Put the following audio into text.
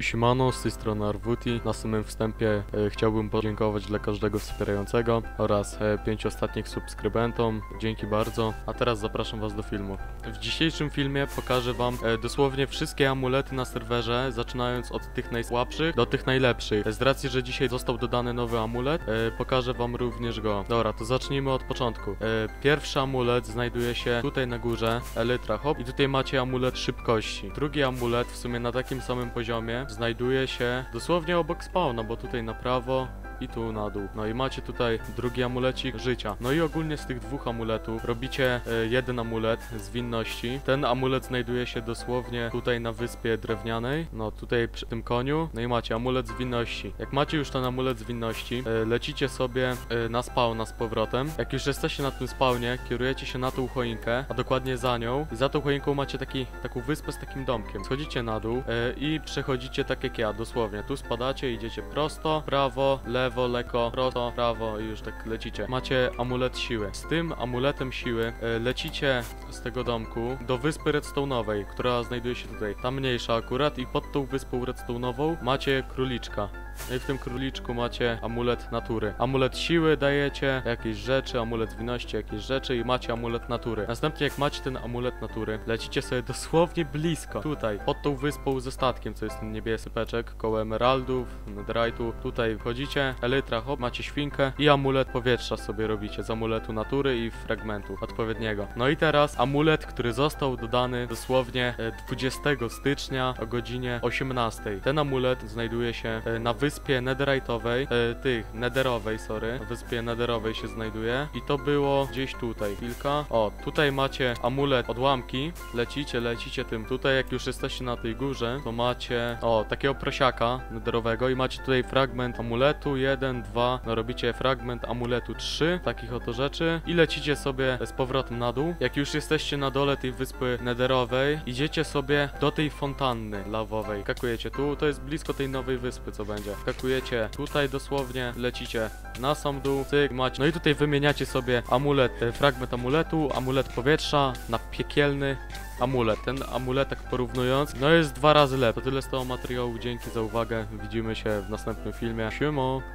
Siemano, z tej strony Arvuti. Na samym wstępie chciałbym podziękować dla każdego wspierającego oraz 5 ostatnich subskrybentom. Dzięki bardzo. A teraz zapraszam was do filmu. W dzisiejszym filmie pokażę wam dosłownie wszystkie amulety na serwerze, zaczynając od tych najsłabszych do tych najlepszych. Z racji, że dzisiaj został dodany nowy amulet, pokażę wam również go. Dobra, to zacznijmy od początku. Pierwszy amulet znajduje się tutaj na górze, Elytra Hop, i tutaj macie amulet szybkości. Drugi amulet w sumie na takim samym poziomie znajduje się dosłownie obok spawna, bo tutaj na prawo i tu na dół. No i macie tutaj drugi amulecik życia. No i ogólnie z tych dwóch amuletów robicie jeden amulet zwinności. Ten amulet znajduje się dosłownie tutaj na wyspie drewnianej. No tutaj przy tym koniu. No i macie amulet zwinności. Jak macie już ten amulet zwinności, lecicie sobie na spawna z powrotem. Jak już jesteście na tym spawnie, kierujecie się na tą choinkę, a dokładnie za nią. I za tą choinką macie taką wyspę z takim domkiem. Schodzicie na dół i przechodzicie tak jak ja, dosłownie. Tu spadacie, idziecie prosto, prawo, lewo, lekko, prosto, prawo i już tak lecicie. Macie amulet siły. Z tym amuletem siły lecicie z tego domku do wyspy redstone'owej, która znajduje się tutaj. Ta mniejsza akurat, i pod tą wyspą redstone'ową macie króliczka. No i w tym króliczku macie amulet natury. Amulet siły dajecie, jakieś rzeczy, amulet zwinności, jakieś rzeczy i macie amulet natury. Następnie jak macie ten amulet natury, lecicie sobie dosłownie blisko. Tutaj, pod tą wyspą ze statkiem, co jest ten niebieski peczek, koło emeraldów, netherite'u. Tutaj wchodzicie, Elytra Hop, macie świnkę i amulet powietrza sobie robicie z amuletu natury i fragmentu odpowiedniego. No i teraz amulet, który został dodany dosłownie 20 stycznia o godzinie 18. Ten amulet znajduje się na wyspie netherite'owej, na wyspie netherowej się znajduje i to było gdzieś tutaj, chwilka. O, tutaj macie amulet odłamki, lecicie tym tutaj, jak już jesteście na tej górze, to macie, o, takiego prosiaka netherowego i macie tutaj fragment amuletu 1, 2, no robicie fragment amuletu 3, takich oto rzeczy i lecicie sobie z powrotem na dół. Jak już jesteście na dole tej wyspy netherowej, idziecie sobie do tej fontanny lawowej, skakujecie tu, to jest blisko tej nowej wyspy, co będzie. Skakujecie tutaj dosłownie, lecicie na sam dół, cyk, macie. No i tutaj wymieniacie sobie amulet, fragment amuletu, amulet powietrza na piekielny amulet. Ten amulet, tak porównując, no jest 2 razy lepszy. To tyle z tego materiału, dzięki za uwagę, widzimy się w następnym filmie. Siemo!